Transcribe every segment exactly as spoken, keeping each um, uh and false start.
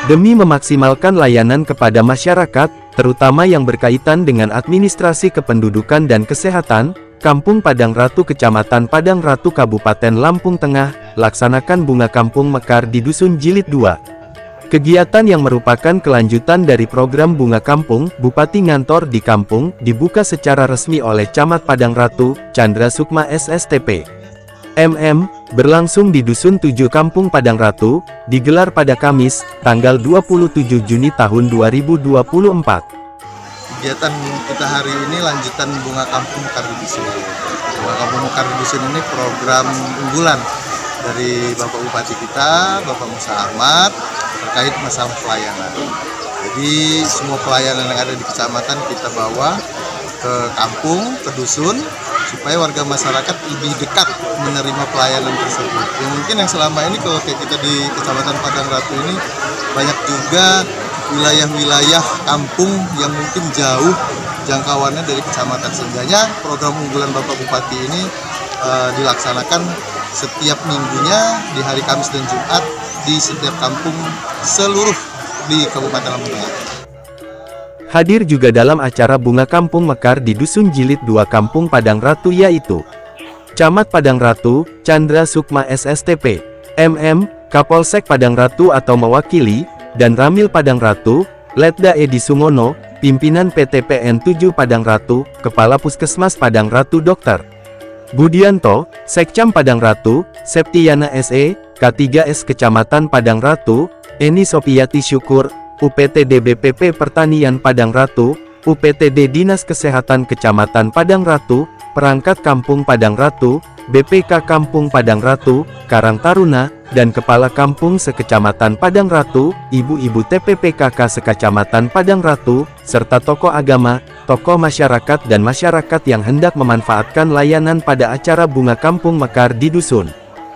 Demi memaksimalkan layanan kepada masyarakat, terutama yang berkaitan dengan administrasi kependudukan dan kesehatan, Kampung Padang Ratu Kecamatan Padang Ratu Kabupaten Lampung Tengah, laksanakan Bunga Kampung Mekar di Dusun Jilid dua. Kegiatan yang merupakan kelanjutan dari program Bunga Kampung, Bupati Ngantor di Kampung, dibuka secara resmi oleh Camat Padang Ratu, Chandra Sukma S S T P M M, berlangsung di Dusun tujuh Kampung Padang Ratu, digelar pada Kamis, tanggal dua puluh tujuh Juni tahun dua ribu dua puluh empat. Kegiatan kita hari ini lanjutan Bunga Kampung Mekar di Dusun. Bunga Kampung Mekar di Dusun ini program unggulan dari Bapak Bupati kita, Bapak Musa Ahmad, terkait masalah pelayanan. Jadi semua pelayanan yang ada di kecamatan kita bawa ke kampung, ke dusun, supaya warga masyarakat lebih dekat menerima pelayanan tersebut. Yang mungkin yang selama ini kalau kayak kita di Kecamatan Padang Ratu ini banyak juga wilayah-wilayah kampung yang mungkin jauh jangkauannya dari kecamatan. Sebenarnya program unggulan Bapak Bupati ini uh, dilaksanakan setiap minggunya di hari Kamis dan Jumat di setiap kampung seluruh di Kabupaten Lampung Tengah. Hadir juga dalam acara Bunga Kampung Mekar di Dusun Jilid dua Kampung Padang Ratu yaitu Camat Padang Ratu, Chandra Sukma S S T P M M, Kapolsek Padang Ratu atau mewakili, dan Ramil Padang Ratu, Letda Edi Sungono, pimpinan P T P N tujuh Padang Ratu, Kepala Puskesmas Padang Ratu Dokter Budianto, Sekcam Padang Ratu, Septiana S E, K tiga S Kecamatan Padang Ratu, Eni Sopiati Syukur, U P T D B P P Pertanian Padang Ratu, U P T D Dinas Kesehatan Kecamatan Padang Ratu, Perangkat Kampung Padang Ratu, B P K Kampung Padang Ratu, Karang Taruna, dan Kepala Kampung Sekecamatan Padang Ratu, Ibu-ibu T P P K K Sekecamatan Padang Ratu, serta tokoh agama, tokoh masyarakat dan masyarakat yang hendak memanfaatkan layanan pada acara Bunga Kampung Mekar di Dusun.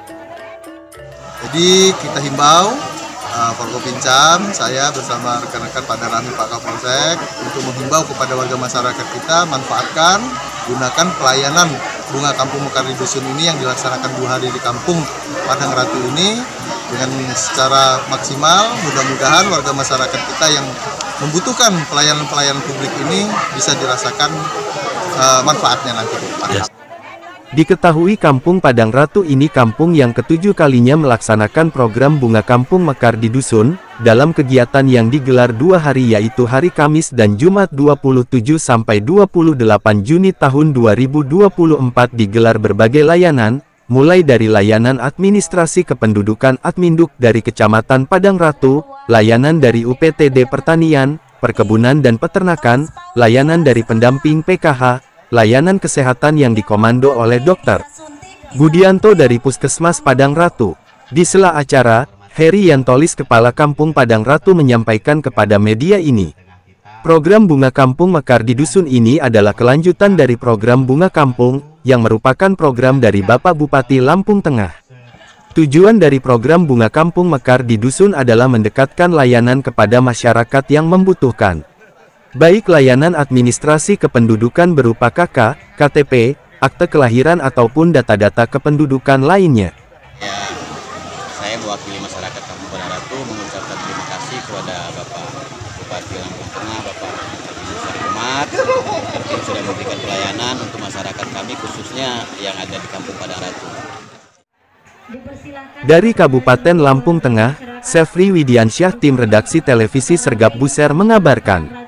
Jadi kita himbau Uh, Forkopincam, saya bersama rekan-rekan pada Ramil Pak Kapolsek untuk menghimbau kepada warga masyarakat kita manfaatkan, gunakan pelayanan Bunga Kampung Mekar di Dusun ini yang dilaksanakan dua hari di Kampung Padang Ratu ini dengan secara maksimal. Mudah-mudahan warga masyarakat kita yang membutuhkan pelayanan-pelayanan publik ini bisa dirasakan uh, manfaatnya nanti ke depan. Yes. Diketahui Kampung Padang Ratu ini kampung yang ketujuh kalinya melaksanakan program Bunga Kampung Mekar di Dusun, dalam kegiatan yang digelar dua hari yaitu hari Kamis dan Jumat dua puluh tujuh sampai dua puluh delapan Juni tahun dua ribu dua puluh empat digelar berbagai layanan, mulai dari layanan administrasi kependudukan Adminduk dari Kecamatan Padang Ratu, layanan dari U P T D Pertanian, Perkebunan dan Peternakan, layanan dari pendamping P K H, layanan kesehatan yang dikomando oleh Dokter Budianto dari Puskesmas Padang Ratu. Di sela acara, Heri Yantolis Kepala Kampung Padang Ratu menyampaikan kepada media ini, program Bunga Kampung Mekar di Dusun ini adalah kelanjutan dari program Bunga Kampung, yang merupakan program dari Bapak Bupati Lampung Tengah. Tujuan dari program Bunga Kampung Mekar di Dusun adalah mendekatkan layanan kepada masyarakat yang membutuhkan, baik layanan administrasi kependudukan berupa K K, K T P, akte kelahiran ataupun data-data kependudukan lainnya. Ya, saya mewakili masyarakat Kampung Padang Ratu mengucapkan terima kasih kepada Bapak Bupati Lampung Tengah, Bapak Musa Ahmad, yang sudah memberikan pelayanan untuk masyarakat kami khususnya yang ada di Kampung Padang Ratu. Dari Kabupaten Lampung Tengah, Sefri Widiansyah, tim redaksi televisi Sergap Buser mengabarkan.